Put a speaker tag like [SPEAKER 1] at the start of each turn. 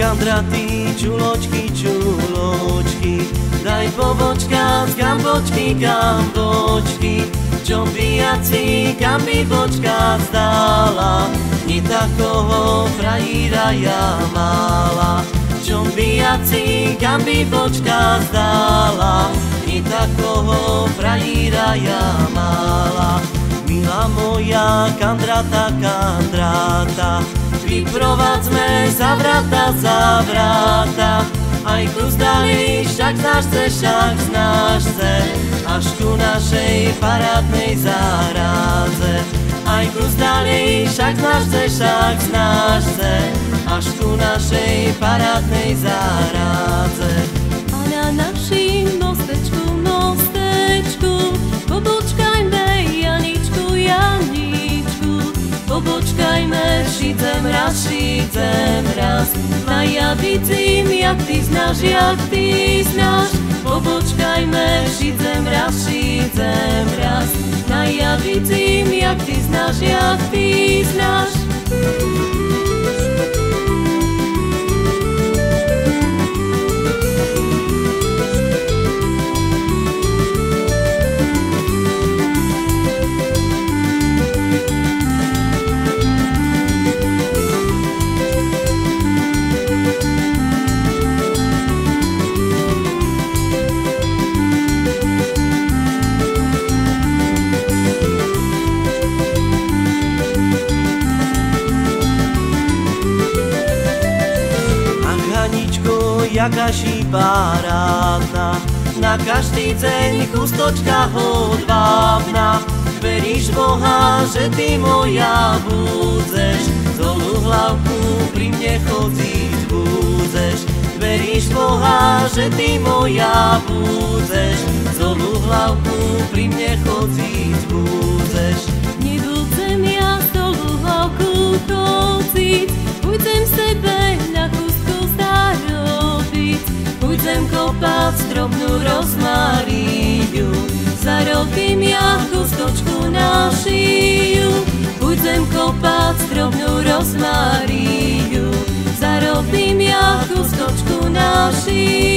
[SPEAKER 1] Kandraty, čuločky, čuločky, daj pobočka z gambočky, gambočky. Čombiaci, kam by bočka zdala, ni takoho frajíra ja mala. Čombiaci, kam by bočka zdala, ni takoho frajíra ja mala. Milá moja Kandrata, Kandrata, vyprovadzme za vrata, aj kus dali, však znáš se, až ku našej parádnej záhradze. Aj kus dali, však znáš se, až ku našej parádnej záhradze.
[SPEAKER 2] A na našim mostečku, pobočkajme Janičku, pobočkajme, šídzem raz, na jabicím, jak ty znáš, pobočkajme, šídzem raz, na jabicím, jak ty znáš.
[SPEAKER 1] Jaká si parádna, na každý deň chustočka hodvábna. Veríš Boha, že ty moja budeš, dolu hlavku pri mne chodziť budeš. Veríš Boha, že ty moja budeš, dolu hlavku pri mne chodziť budeš.
[SPEAKER 2] Nebudem ja dolu hlavku chodiť, pôjdem sebe na chustku zarobiť. Pôjdem kopať drobnú rozmaríňu, zarobím ja chustočku na šiju. Pôjdem kopať drobnú rozmaríňu, zarobím ja chustočku na šiju.